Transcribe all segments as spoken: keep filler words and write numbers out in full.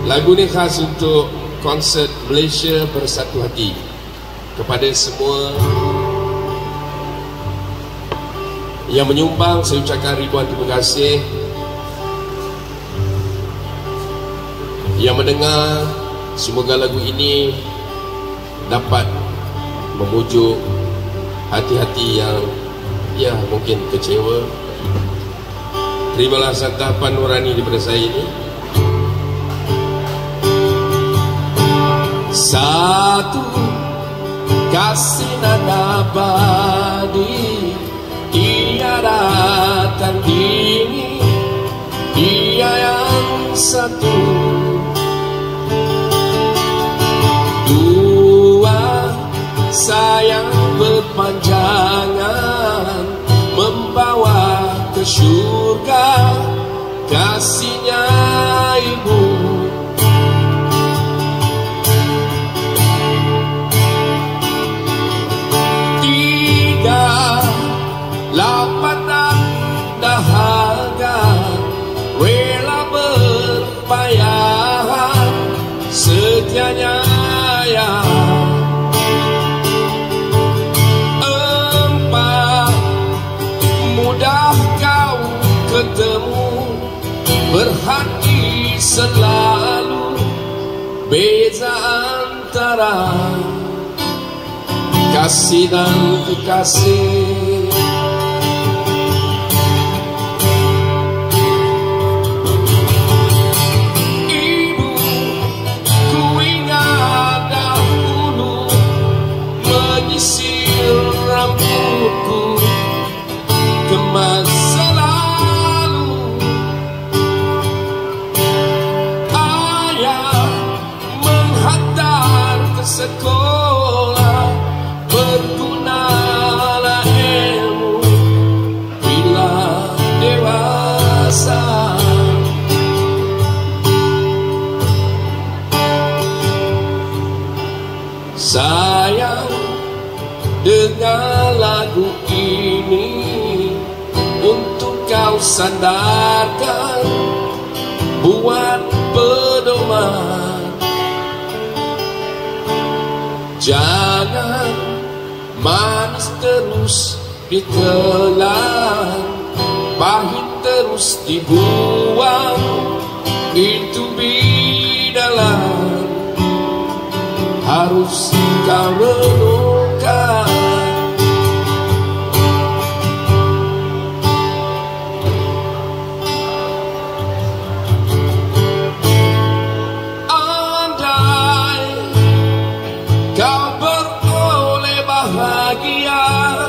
Lagu ni khas untuk konsert Malaysia Bersatu Hati. Kepada semua yang menyumbang, saya ucapkan ribuan terima kasih. Yang mendengar, semoga lagu ini dapat memujuk hati-hati yang ya mungkin kecewa. Terimalah santapan Nurani daripada saya ini. Satu kasih nada abadi, tiada tandingi, dia yang satu. Dua sayang berpanjangan, membawa ke syurga kasihnya ibu. Lapatan dahaga, rela berpayah, setianya ya. Empat, mudah kau ketemu, berhati selalu, beza antara kasih dan kekasih. Ibu, ku ingat dahulu menyisir rambutku ke masa lalu. Ayah menghantar ke sekolah, bergunalah ilmu bila dewasa. Sayang, dengar lagu ini untuk kau sandarkan, buat pedoman. Jangan manis terus ditelan, pahit terus dibuang, itu bidalan. Harus kau renungkan. Andai kau beroleh bahagia,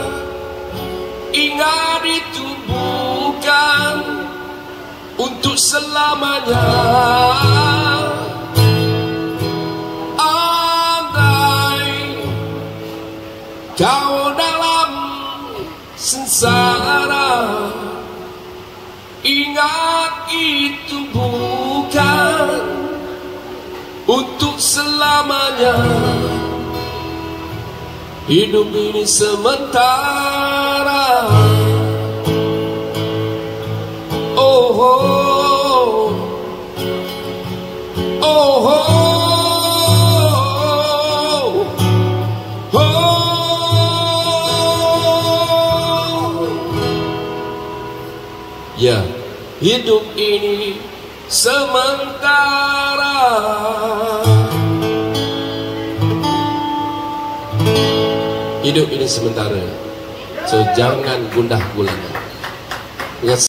ingat itu bukan untuk selamanya. Kau dalam sengsara, ingat itu bukan untuk selamanya. Hidup ini sementara. Oh, oh, oh, oh. Ya, hidup ini sementara. Hidup ini sementara. So jangan gundah gulana.